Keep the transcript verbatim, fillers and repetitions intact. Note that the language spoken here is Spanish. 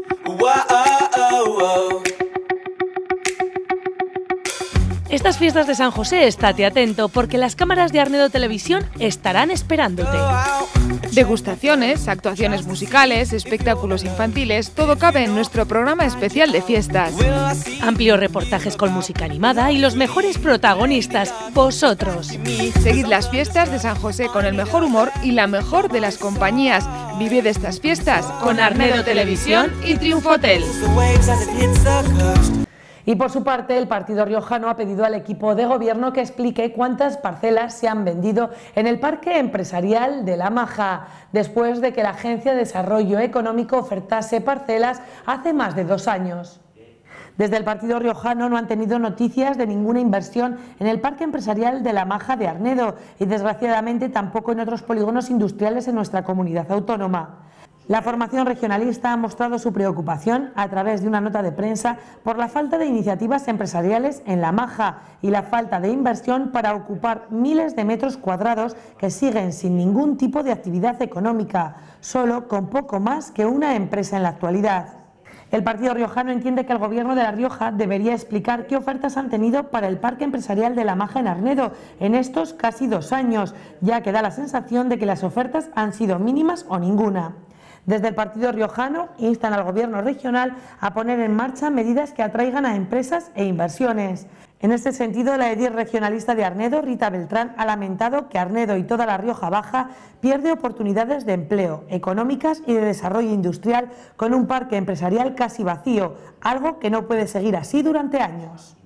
Estas fiestas de San José, estate atento, porque las cámaras de Arnedo Televisión estarán esperándote. Degustaciones, actuaciones musicales, espectáculos infantiles, todo cabe en nuestro programa especial de fiestas. Amplios reportajes con música animada y los mejores protagonistas, vosotros. Seguid las fiestas de San José con el mejor humor y la mejor de las compañías. Vive de estas fiestas con Arnedo Televisión y Triunfo Hotel. Y por su parte, el partido riojano ha pedido al equipo de gobierno que explique cuántas parcelas se han vendido en el parque empresarial de La Maja, después de que la Agencia de Desarrollo Económico ofertase parcelas hace más de dos años. Desde el partido riojano no han tenido noticias de ninguna inversión en el parque empresarial de La Maja de Arnedo y desgraciadamente tampoco en otros polígonos industriales en nuestra comunidad autónoma. La formación regionalista ha mostrado su preocupación a través de una nota de prensa por la falta de iniciativas empresariales en La Maja y la falta de inversión para ocupar miles de metros cuadrados que siguen sin ningún tipo de actividad económica, solo con poco más que una empresa en la actualidad. El partido riojano entiende que el gobierno de La Rioja debería explicar qué ofertas han tenido para el parque empresarial de La Maja en Arnedo en estos casi dos años, ya que da la sensación de que las ofertas han sido mínimas o ninguna. Desde el partido riojano instan al gobierno regional a poner en marcha medidas que atraigan a empresas e inversiones. En este sentido, la edil regionalista de Arnedo, Rita Beltrán, ha lamentado que Arnedo y toda la Rioja Baja pierde oportunidades de empleo, económicas y de desarrollo industrial con un parque empresarial casi vacío, algo que no puede seguir así durante años.